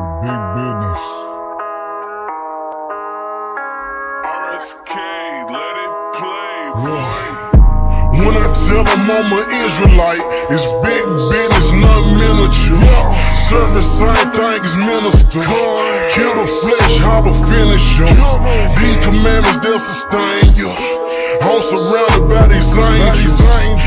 Big business. RSK, let it play, boy. When I tell them I'm an Israelite, it's big business, not miniature. Serving same thing as minister. Kill the flesh, how to finish you. These commandments, they'll sustain you. I'm surrounded by these angels.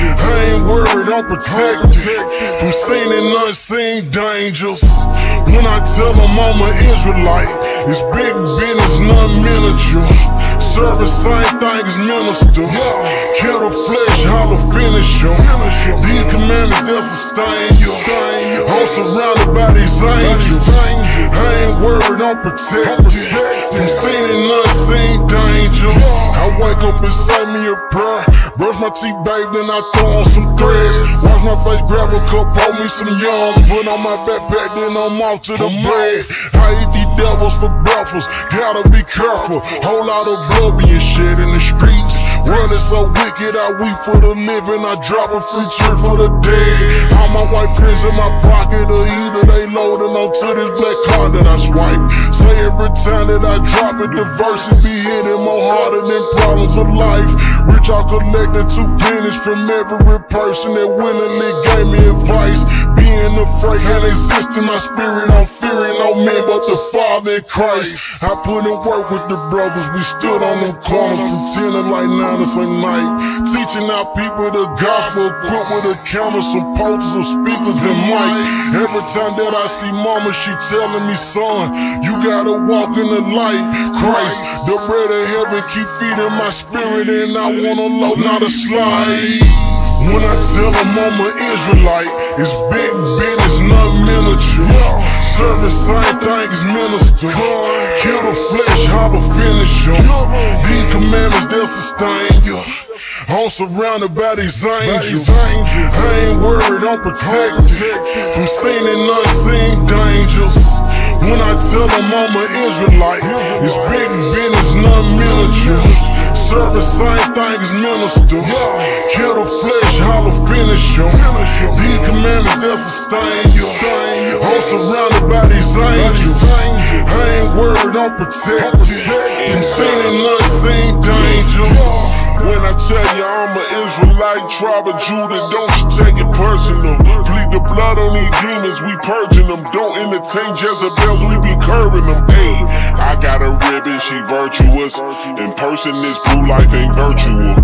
I ain't worried, I'm protected from seen and unseen dangers. When I tell them I'm an Israelite, it's big business, not miniature. Serving same thing as minister. Kill the flesh, how to finish you. These commandments, they'll sustain you. I'm surrounded by these angels. I ain't worried, I'm protected from seen and unseen dangers. I wake up and say me a prayer, brush my teeth, babe, then I throw on some threads. Wash my face, grab a cup, hold me some yum, put on my backpack, then I'm off to the bread. I eat these devils for breakfast, gotta be careful. Whole lot of blood being shed in the streets. World is so wicked, I weep for the living, I drop a free cheer for the dead. All my white friends in my pocket, or either they loading onto this black card that I swipe. Say every time that I drop it, the verses be hitting more harder than problems of life. Rich, I collected 2 pennies from every person that willingly gave me advice. Being afraid can't exist in my spirit, I'm fearing no man but the Father in Christ. I put in work with the brothers, we stood on them corners from 10 to like 9 at night, teaching our people the gospel, equipped with a camera, some posters, some speakers and mic. Every time that I see mama, she telling me, son, you gotta walk in the light. Christ, the bread of heaven, keep feeding my spirit, and I wanna load, not a slide. When I tell them I'm an Israelite, it's big business, not miniature. Serving same thing as minister. Kill the flesh, how to finish you. These commandments, they'll sustain you. I'm surrounded by these angels. I ain't worried, I'm protected from seen and unseen dangers. When I tell them I'm an Israelite, it's big business, not miniature. Serving same thing as minister. Kill the flesh, how to finish you. These commandments, they'll sustain you. I'm surrounded by these angels. I ain't worried, I'm protected from seen and unseen dangers. When I tell you I'm an Israelite, tribe of Judah, don't you take it personal. Bleed the blood on these demons, we purging them. Don't entertain Jezebels, we be curving them. Ayy, I got a ribbon, she virtuous. In person, this blue life ain't virtual.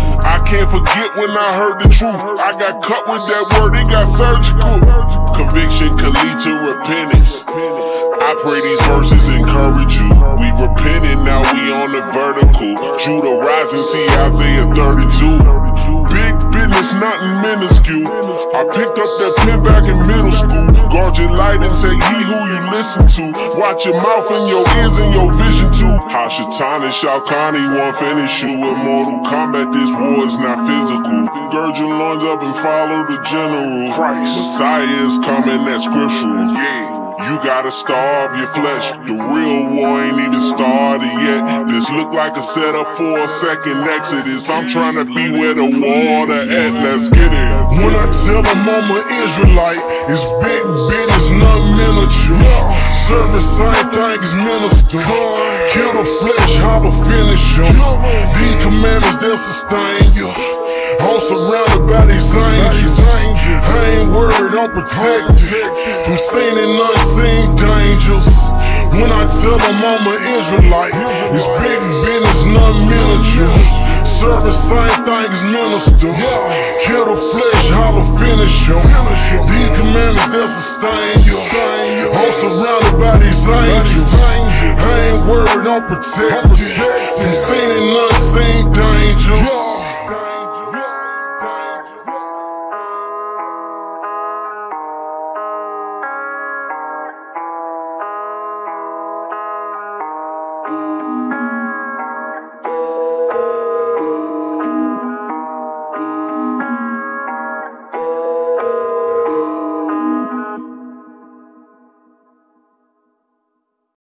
I can't forget when I heard the truth. I got cut with that word, it got surgical. Conviction can lead to repentance. I pray these verses encourage you. We repenting, now we on the vertical. Judah rising, see Isaiah 32. Big business, nothing minuscule. I picked up that pen back in middle school. Guard your light and take heed who you listen to. Watch your mouth and your ears and your vision too. Hashatan and Shao Kahn, he won't finish you. In Mortal Kombat, this war is not physical. Gird your loins up and follow the general. Messiah is coming, that's scriptural. You gotta starve your flesh. The real war ain't even started yet. This look like a setup for a second exodus. I'm trying to be where the water at. Let's get it. When I tell them I'm an Israelite, it's big business, not miniature. Serving same thing as minister. Kill the flesh, how to finish you. These commandments, they'll sustain you. I'm surrounded by these angels. I ain't worried, I'm protected from seen and unseen dangers. When I tell them I'm an Israelite, it's big business, not miniature. Serving same thing as minister. Kill the flesh, how to finish you. These commandments, they'll sustain you. I'm surrounded by these angels. I ain't worried, I'm protected from seen and unseen dangers.